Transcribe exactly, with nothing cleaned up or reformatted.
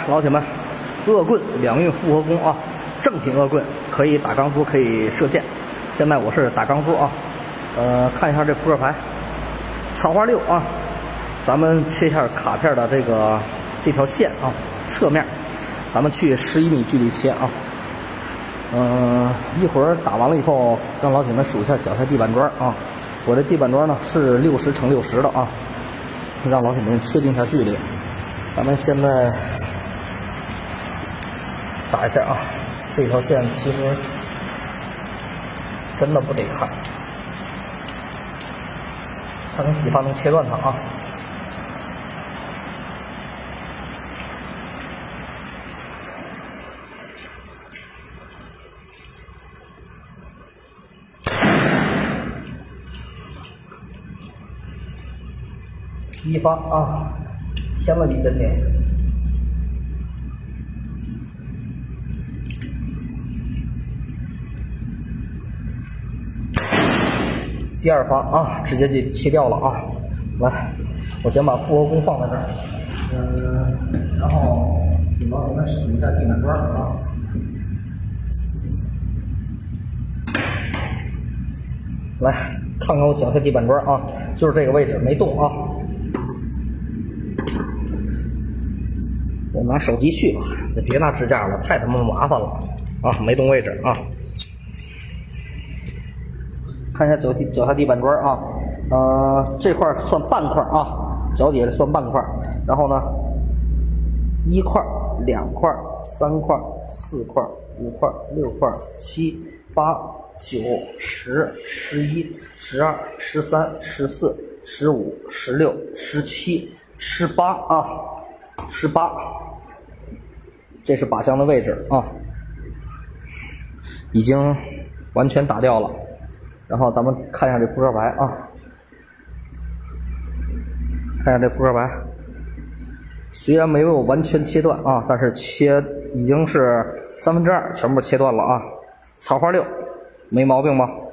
老铁们，恶棍两运复合弓啊，正品恶棍可以打钢珠，可以射箭。现在我是打钢珠啊，呃，看一下这扑克牌，草花六啊，咱们切一下卡片的这个这条线啊，侧面，咱们去十一米距离切啊。嗯、呃，一会儿打完了以后，让老铁们数一下脚下地板砖啊。我这地板砖呢是六十乘六十的啊，让老铁们确定一下距离。咱们现在打一下啊，这条线其实真的不得看，看看几发能切断它啊。一发啊，偏了一点点。第二发啊，直接就切掉了啊！来，我先把复合弓放在这儿，嗯，然后给老铁们数一下地板砖啊。来看看我脚下地板砖啊，就是这个位置没动啊。我拿手机续吧，别拿支架了，太他妈麻烦了啊！没动位置啊。看一下脚地脚下地板砖啊，呃，这块算半块啊，脚底下算半块，然后呢，一块、两块、三块、四块、五块、六块、七、八、九、十、十一、十二、十三、十四、十五、十六、十七、十八啊，十八，这是靶向的位置啊，已经完全打掉了。然后咱们看一下这扑克牌啊，看一下这扑克牌，虽然没有完全切断啊，但是切已经是三分之二全部切断了啊。草花六，没毛病吧？